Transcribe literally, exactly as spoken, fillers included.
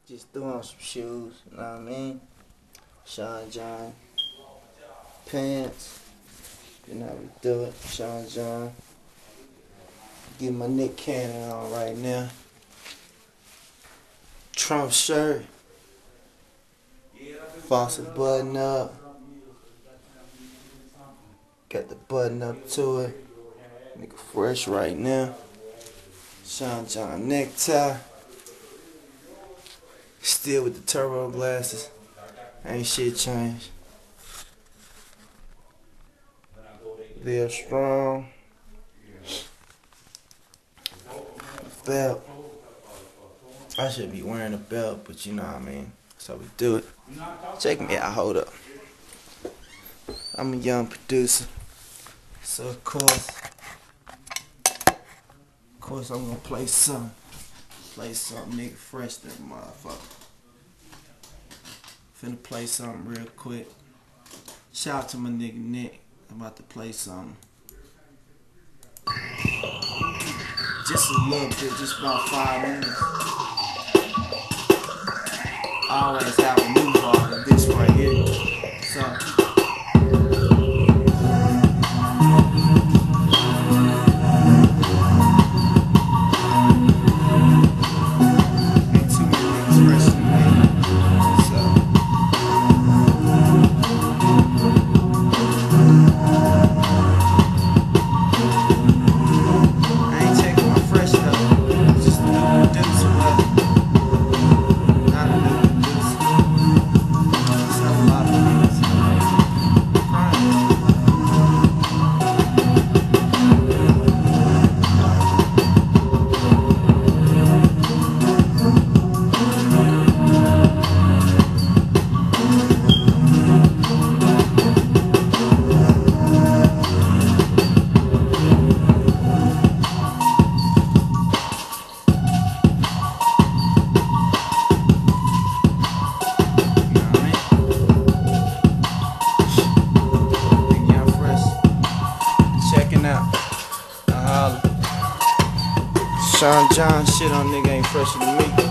Just threw on some shoes, you know what I mean? Sean John pants. You know how we do it. Sean John. Get my Nick Cannon on right now. Trump shirt. Faucet button up. Got the button up to it. Nigga fresh right now. Sean John necktie. Still with the turbo glasses. Ain't shit changed. They're strong. Belt. I should be wearing a belt, but you know what I mean. That's how we do it. Check me out, hold up. I'm a young producer. So of course, of course I'm gonna play something. Play something nigga fresh that motherfucker. Finna play something real quick. Shout out to my nigga Nick. I'm about to play something. Just a little bit, just about five minutes. I always have a new bar than this right here. So Sean John shit on nigga ain't fresher than me.